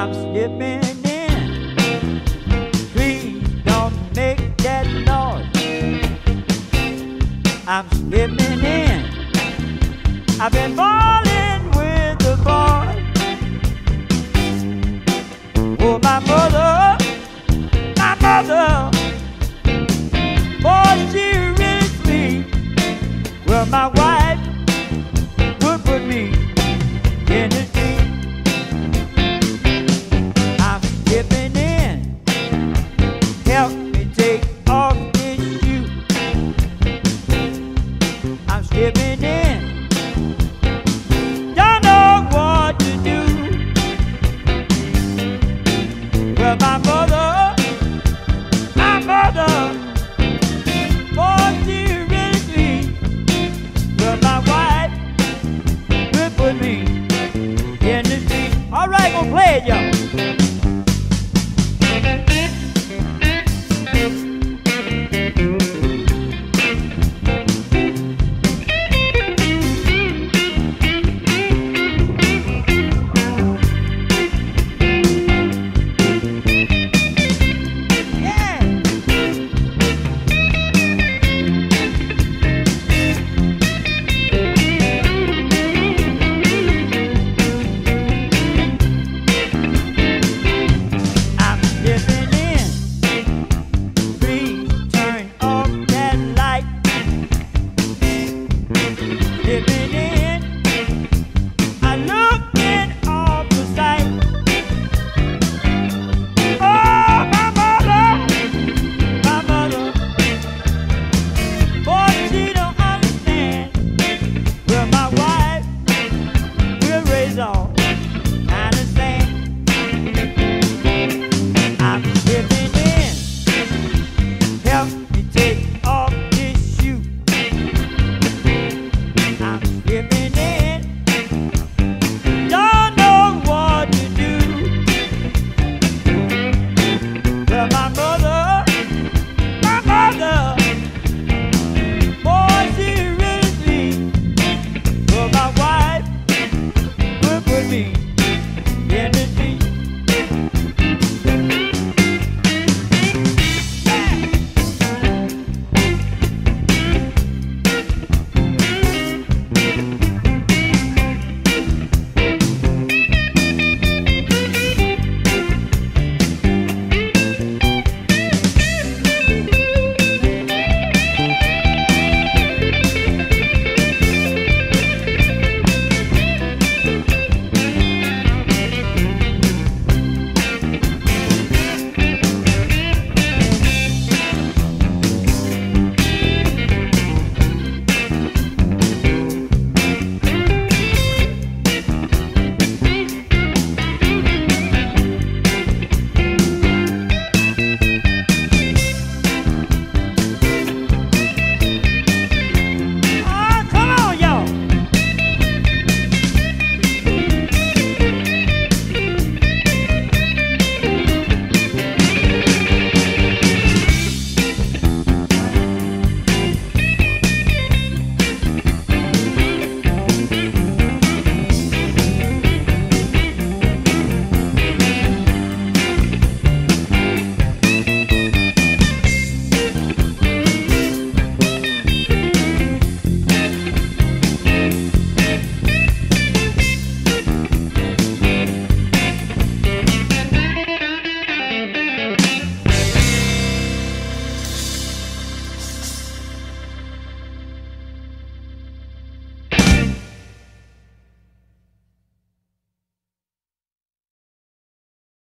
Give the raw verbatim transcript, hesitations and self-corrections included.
I'm slipping in. Please don't make that noise. I'm slipping in. I've been falling with the boy. Oh, my mother, my mother, boy, she really sweet. Well, my wife would put me in the street. I'm slipping in. Help me take off this shoe. I'm slipping in. Don't know what to do. Well, my mother, my mother, boy, she really sweet. Well, my wife will put me in the street. All right, gonna play it, y'all.